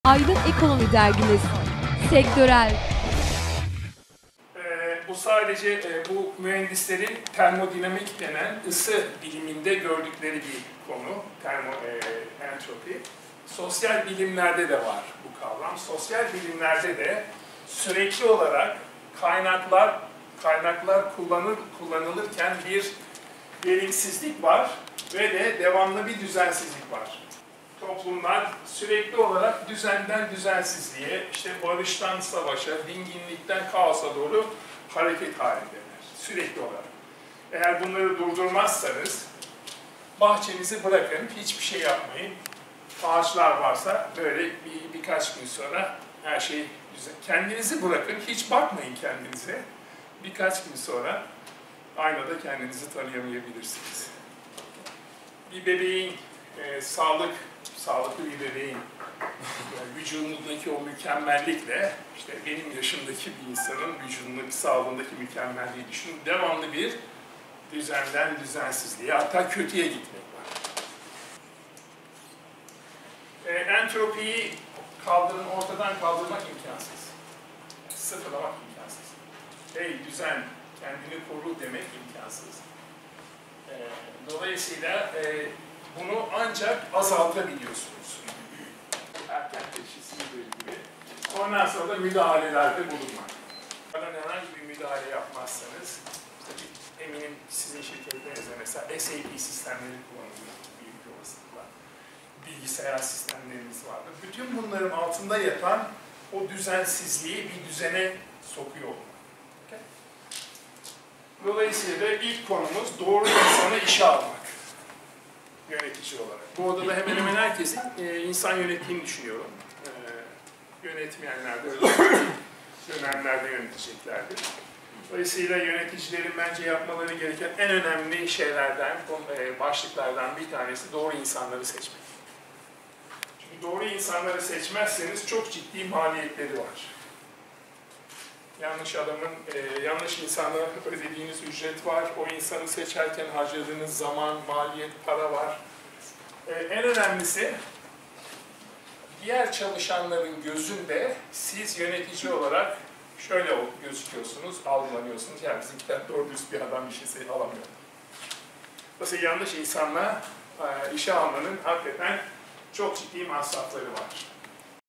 Aydın Ekonomi Dergimiz. Sektörel. Bu sadece bu mühendislerin termodinamik denen ısı biliminde gördükleri bir konu, entropi. Sosyal bilimlerde de var bu kavram. Sosyal bilimlerde de sürekli olarak kaynaklar kullanılırken bir verimsizlik var ve de devamlı bir düzensizlik var. Toplumlar sürekli olarak düzenden düzensizliğe, işte barıştan savaşa, dinginlikten kaosa doğru hareket halindeler. Sürekli olarak. Eğer bunları durdurmazsanız, bahçenizi bırakın, hiçbir şey yapmayın. Ağaçlar varsa böyle birkaç gün sonra her şey güzel. Kendinizi bırakın, hiç bakmayın kendinize. Birkaç gün sonra aynada kendinizi tanıyamayabilirsiniz. Bir bebeğin sağlıklı bir bebeğin vücudundaki o mükemmellikle işte benim yaşımdaki bir insanın vücudundaki sağlığındaki mükemmelliği düşünün. Devamlı bir düzenden düzensizliğe, hatta kötüye gitmek var. Entropiyi ortadan kaldırmak imkansız. Sıfırlamak imkansız. Hey düzen, kendini koru demek imkansız. Dolayısıyla bunu ancak azaltabiliyorsunuz. Erken teşhis gibi. Ondan sonra da müdahalelerde bulunmak. Herhangi bir müdahale yapmazsanız, eminim sizin şirketlerinizde mesela SAP sistemleri kullanılıyor büyük bir olasılıkla. Bilgisayar sistemlerimiz vardır. Bütün bunların altında yatan o düzensizliği bir düzene sokuyor olmak. Okay? Dolayısıyla ilk konumuz doğru insanı işe almak. Yönetici olarak. Bu odada hemen hemen herkesin insan yönettiğini düşünüyorum. Yönetmeyenler de öyle dönemlerde yöneteceklerdir. Dolayısıyla yöneticilerin bence yapmaları gereken en önemli şeylerden, başlıklardan bir tanesi doğru insanları seçmek. Çünkü doğru insanları seçmezseniz çok ciddi maliyetleri var. Yanlış insana ödediğiniz ücret var. O insanı seçerken harcadığınız zaman, maliyet, para var. En önemlisi, diğer çalışanların gözünde siz yönetici olarak şöyle gözüküyorsunuz, algılanıyorsunuz. Yani bizimkiler doğru dürüst bir adam bir şey alamıyor. Dolayısıyla yanlış insanla işe almanın hakikaten çok ciddi masrafları var.